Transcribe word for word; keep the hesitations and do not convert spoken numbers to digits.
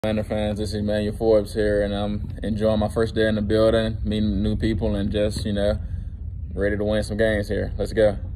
Commander fans, this is Emmanuel Forbes here, and I'm enjoying my first day in the building, meeting new people, and just, you know, ready to win some games here. Let's go.